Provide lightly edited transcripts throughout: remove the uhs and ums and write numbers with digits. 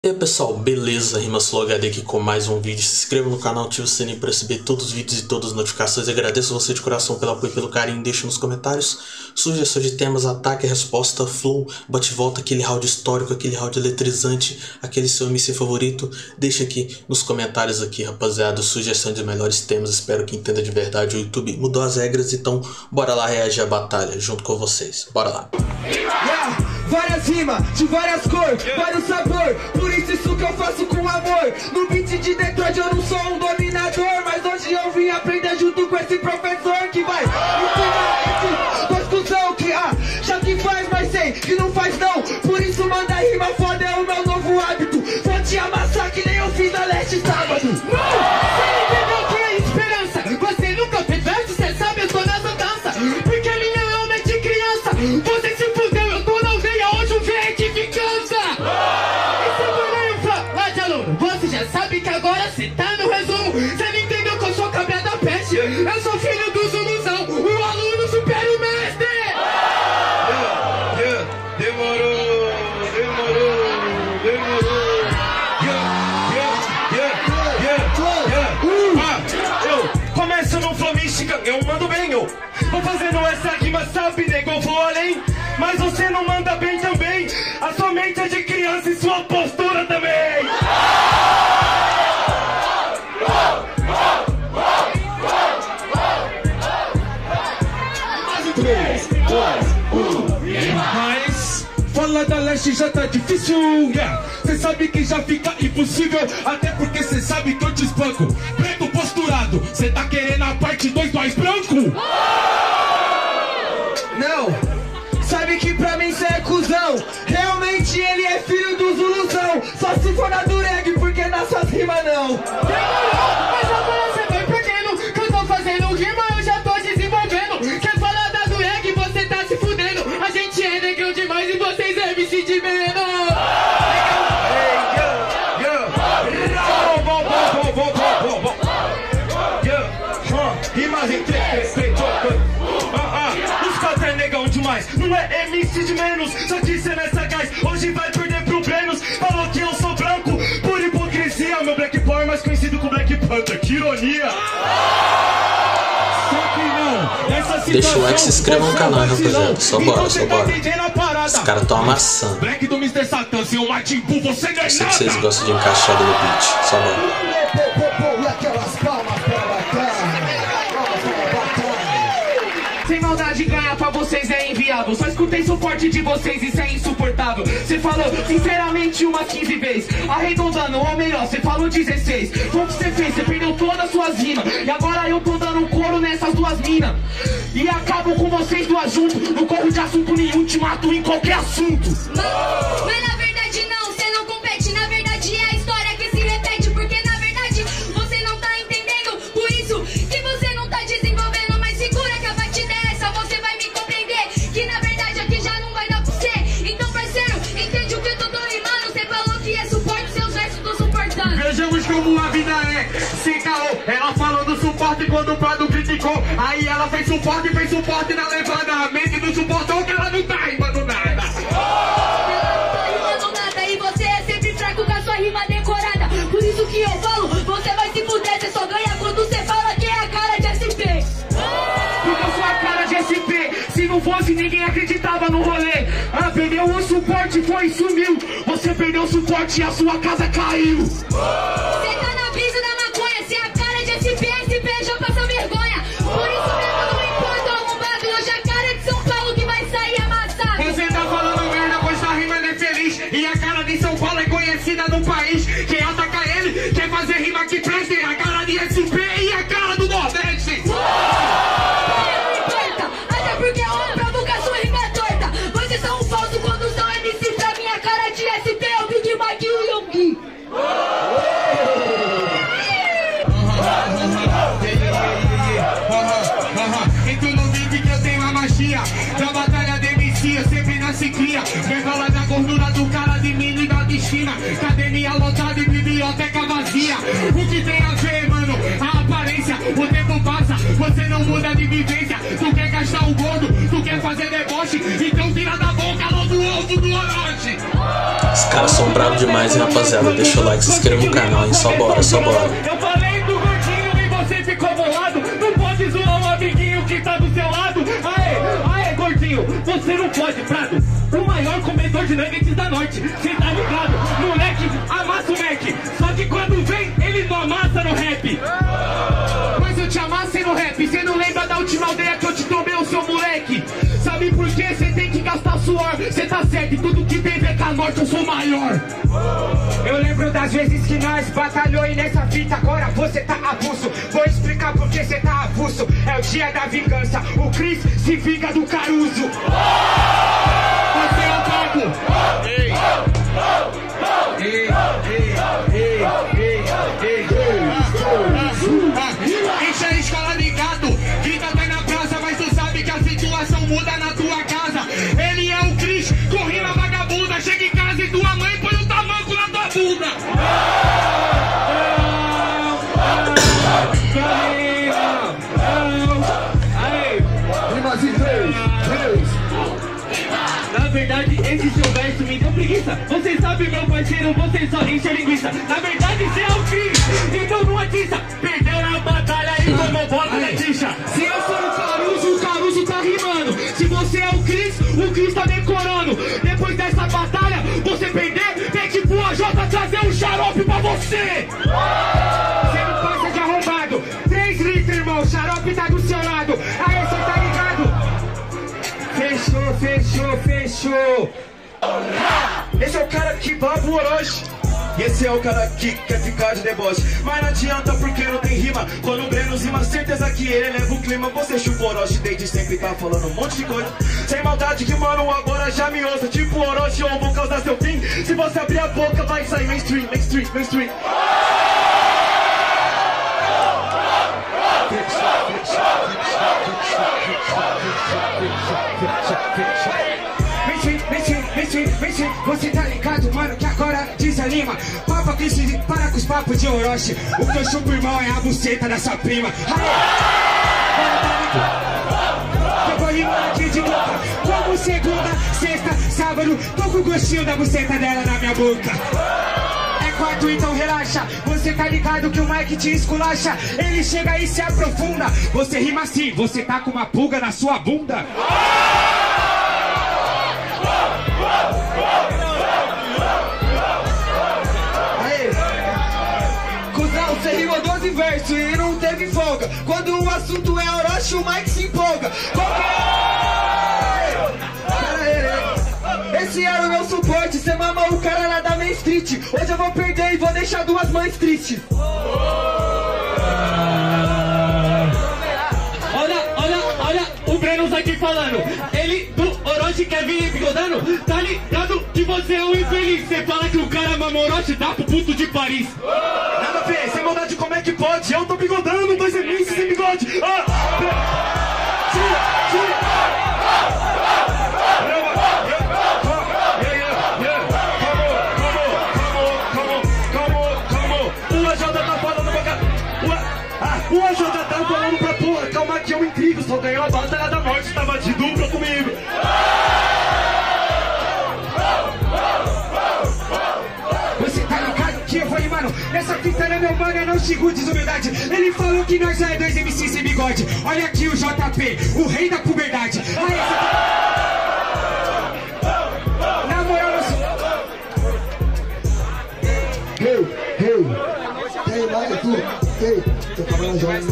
E aí pessoal, beleza? RimaSlowHD aqui com mais um vídeo. Se inscreva no canal, ative o sininho para receber todos os vídeos e todas as notificações. Eu agradeço você de coração pelo apoio e pelo carinho. Deixe nos comentários sugestões de temas, ataque, resposta, flow, bate-volta, aquele round histórico, aquele round eletrizante, aquele seu MC favorito. Deixe aqui nos comentários aqui, rapaziada, sugestões de melhores temas. Espero que entenda de verdade. O YouTube mudou as regras, então bora lá reagir à batalha junto com vocês. Bora lá. Várias rimas, de várias cores, vários sabor. Por isso que eu faço com amor. No beat de Detroit eu não sou um dominador, mas hoje eu vim aprender junto com esse professor que vai ensinar esse discussão que já que faz, mas sei que não faz não. Por isso manda rima foda, é o meu novo hábito. Vou te amassar que nem eu fiz na Leste sábado. Você entendeu que é esperança? Você nunca fez verso, cê sabe, eu tô nessa dança. Porque minha alma é de criança. Você se fudeu, eu tô na aldeia, hoje o verde me cansa. Esse goleiro lá de aluno, você já sabe que agora cê tá no resumo. Cê não entendeu que eu sou cabra da peste. Eu sou filho dos ilusão, o aluno supera o mestre. Demorou. Eu começo no flow mística, eu mando bem, eu vou fazendo essa rima, sabe, nego, eu vou além. Mas você não manda bem também, a sua mente é de criança e sua postura também. Mas fala da Leste já tá difícil, cê sabe que já fica impossível. Até porque cê sabe que eu te espanco. Preto posturado, cê tá querendo a parte 2 nós branco? Não, sabe que pra mim cê é cuzão. Realmente ele é filho dos ilusão. Só se for na dureg, porque nessas rimas não. Demorou, mas agora cê vai perdendo. Que eu tô fazendo rima, eu já tô desenvolvendo. Quer falar da dureg, você tá se fudendo. A gente é negão demais e vocês é MC de menos. Rimas em os quatro é negão demais, não é MC de menos. Só que cê nessa gás, hoje vai perder pro Brenos. Falou que eu sou branco, por hipocrisia. Meu Black Power é mais conhecido como Black Panther, que ironia. Só que não, essa situação. Deixa o like, se inscreva no canal, rapaziada. Só bora. Os caras tão amassando. Black do Mr. Satan, seu Martin Bull, você não é Eu sei que nada. vocês gostam de encaixar no beat. Só bora. Sem maldade ganhar pra vocês é inviável. Só escutei suporte de vocês, isso é insuportável. Cê falou sinceramente umas 15 vezes, arredondando, ou melhor, cê falou 16. Foi o que cê fez, cê perdeu todas as suas rimas. E agora eu tô dando couro nessas duas minas. E acabo com vocês duas juntos. Não corro de assunto nenhum, te mato em qualquer assunto. Mas na verdade não, você não compete. Na verdade é a história que se repete. Porque na verdade você não tá entendendo. Por isso que você não tá desenvolvendo. Mas segura que a batida é essa, você vai me compreender. Que na verdade aqui já não vai dar pra você. Então parceiro, entende o que eu tô rimando. Você falou que é suporte, seus versos tô suportando. Vejamos como a vida é, sem caô. Ela falou do suporte quando o Prado criticou. Aí ela fez suporte na levada. A mente não suportou que ela não tá rimando nada. E você é sempre fraco com a sua rima decorada. Por isso que eu falo, você vai se fuder. Você só ganha quando você fala que é a cara de SP. Porque eu sou a cara de SP. Se não fosse, ninguém acreditava no rolê. Perdeu o suporte, foi e sumiu. Você perdeu o suporte e a sua casa caiu. Você tá na brisa da maconha. Se é a cara de SP, SP já passa vergonha. Por isso mesmo não importa o arrombado. Hoje a cara de São Paulo que vai sair amassado. Você tá falando merda, pois sua rima não é feliz. E a cara de São Paulo é conhecida no país. Quem ataca ele quer fazer rima que preste. A cara de SP e a cara do Nordeste. Não importa, até porque a hora provocação rima é torta. Vocês são um falso quando são MC. Pra minha cara de SP é o Big Mike e o Yonggi. Então não vive que eu tenho a magia da batalha de MC, eu sempre nasci cria. Vergola da gordura do cara de mim e da destino. Academia lotada e biblioteca vazia. O que tem a ver, mano? A aparência, o tempo passa. Você não muda de vivência. Tu quer gastar o gordo, tu quer fazer deboche. Então tira da boca logo o ovo do Orochi. Os caras são bravos demais, hein, rapaziada. Deixa o like, se inscreva no canal, hein. Só bora, só bora. Eu falei do gordinho e você ficou bolado. Não pode zoar o amiguinho que tá do seu lado. Aê, gordinho, você não pode, Prado. O maior comedor de nuggets da noite. Cê tá ligado? Moleque, amassa o Mac. Só que quando vem, ele não amassa no rap. Mas eu te amassei no rap. Cê não lembra da última aldeia que eu te tomei, o seu moleque? Sabe por quê? Cê tem que gastar suor. Cê tá certo, e tudo que tem vem com a morte, eu sou maior. Eu lembro das vezes que nós batalhou e nessa fita agora você tá avulso. Vou explicar por que cê tá avulso. É o dia da vingança, o Chris se vinga do Caruso. Você é o papo. Enche a escola ligado. Vida vai na praça, mas tu sabe que a situação muda na tua casa. Ele é o Chris, com rima vagabunda. Chega em casa e tua mãe põe um tamanco na tua bunda. Na verdade, esse seu verso me deu preguiça. Você sabe, meu parceiro, você só enche a linguiça. Na verdade, cê é o Chris, então não atiça. Perdeu na batalha e tomou bola na tixa. Se eu sou o Caruso tá rimando. Se você é o Chris tá decorando. Depois dessa batalha, você perder, tem que pro AJ trazer um xarope pra você. Você não passa de arrombado. 3 litros, irmão, xarope tá do seu lado. Aí cê tá ligado? Fechou. Esse é o cara que baba o Orochi. Esse é o cara que quer ficar de deboche. Mas não adianta porque não tem rima. Quando o Breno rima, certeza que ele leva o clima. Você chupa o Orochi desde sempre, tá falando um monte de coisa. Sem maldade que mano, agora já me ouça. Tipo o Orochi, eu vou causar seu fim. Se você abrir a boca, vai sair mainstream. Você tá ligado, mano, que agora desanima. Papa que se para com os papos de Orochi. O que eu chupo, irmão, é a buceta da sua prima. Eu vou rimar aqui de boca. Como segunda, sexta, sábado, tô com o gostinho da buceta dela na minha boca. É quarto, então relaxa. Você tá ligado que o Mike te esculacha. Ele chega e se aprofunda. Você rima assim, você tá com uma pulga na sua bunda. Cusão, você rimou 12 versos e não teve folga. Quando o assunto é Orochi, o Mike se empolga. Esse era o meu suporte. Você mamou o cara lá da Main Street. Hoje eu vou perder e vou deixar 2 mães tristes. Olha o Breno aqui falando. Ele do Orochi quer vir bigodando. Tá ligado que você é um infeliz. Você fala que o cara mamou Orochi, dá pro puto de Paris. Nada a ver, sem maldade, como é que pode? Eu tô bigodando 2 MCs sem bigode. O AJ tá falando pra porra, calma que eu intrigo. Só ganhou a batalha da morte, tava de dupla comigo. Você tá ligado que eu vou mano? Nessa fita é meu mano, eu não xingo desumildade. Ele falou que nós é 2 MCs sem bigode. Olha aqui o JP, o rei da puberdade. Aí, na moral, eu sou... Hey, Maga, tu. Ei, tô falando já.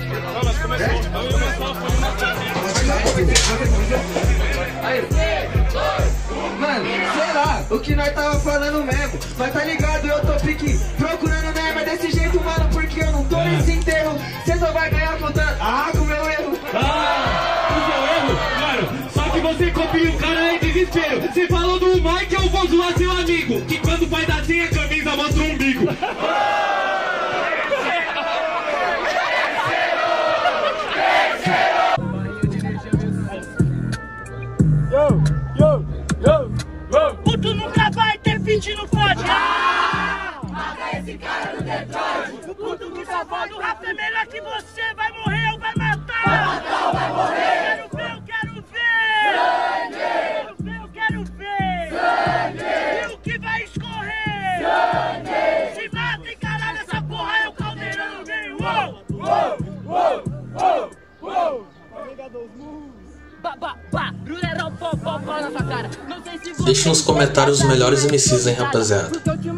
Mano, sei lá, o que nós tava falando mesmo. Mas tá ligado, eu tô pique procurando mesmo. É desse jeito, mano, porque eu não tô nesse enterro. Cê só vai ganhar contando. Com o meu erro. O seu erro? Mano, só que você copia o cara em desespero. Você falou do Mike, eu vou zoar seu amigo. Que quando faz assim a camisa mostra o umbigo. Puto nunca vai ter feat no fode. Mata esse cara do Detroit. O puto que só fode o rap é melhor que você. Vai morrer ou vai matar. deixe nos comentários os melhores MCs, hein, rapaziada.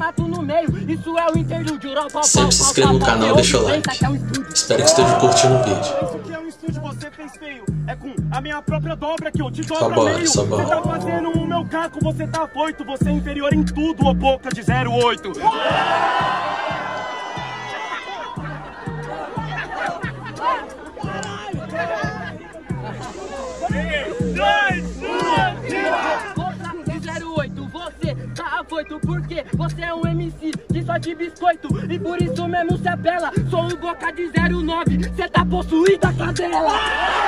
Sempre se inscreva no canal e deixa o like. Espero que esteja curtindo o vídeo. Você fez feio, é com a minha própria dobra que eu te dobro Só bora, meio. só bora. Você tá fazendo o meu caco, você tá afoito. Você é inferior em tudo, ô boca de 08. Você tá afoito porque você é um MC que só de biscoito e por isso mesmo cê é bela. Sou o boca de 09, cê tá possuída, cadela.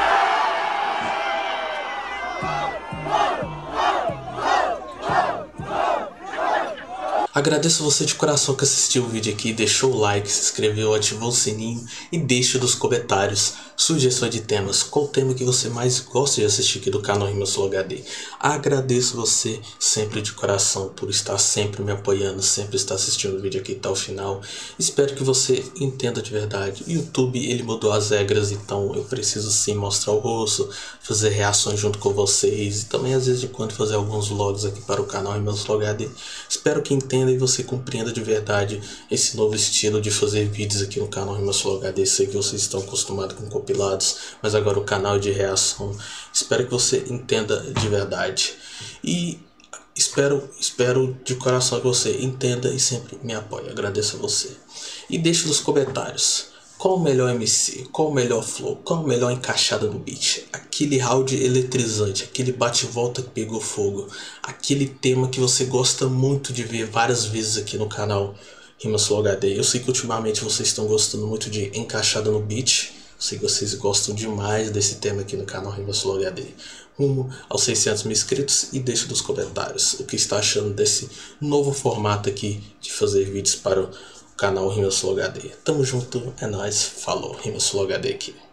Agradeço você de coração que assistiu o vídeo aqui, deixou o like, se inscreveu, ativou o sininho e deixe nos comentários sugestões de temas. Qual o tema que você mais gosta de assistir aqui do canal Rimas Flow HD? Agradeço você sempre de coração por estar sempre me apoiando, sempre estar assistindo o vídeo aqui até o final. Espero que você entenda de verdade. O YouTube, ele mudou as regras, então eu preciso sim mostrar o rosto, fazer reações junto com vocês e também às vezes de quando fazer alguns vlogs aqui para o canal Rimas Flow HD. Espero que entenda e você compreenda de verdade esse novo estilo de fazer vídeos aqui no canal Rimas Flow HD. Sei que vocês estão acostumados com compilados, mas agora o canal é de reação. Espero que você entenda de verdade e espero de coração que você entenda e sempre me apoie. Agradeço a você e deixe nos comentários qual o melhor MC, qual o melhor flow, qual a melhor encaixada no beat, aquele round eletrizante, aquele bate-volta que pegou fogo, aquele tema que você gosta muito de ver várias vezes aqui no canal Rimas Flow HD. Eu sei que ultimamente vocês estão gostando muito de encaixada no beat, eu sei que vocês gostam demais desse tema aqui no canal Rimas Flow HD. Rumo aos 600 mil inscritos e deixe nos comentários o que está achando desse novo formato aqui de fazer vídeos para o canal Rimas Flow HD. Tamo junto, é nóis, falou, Rimas Flow HD aqui.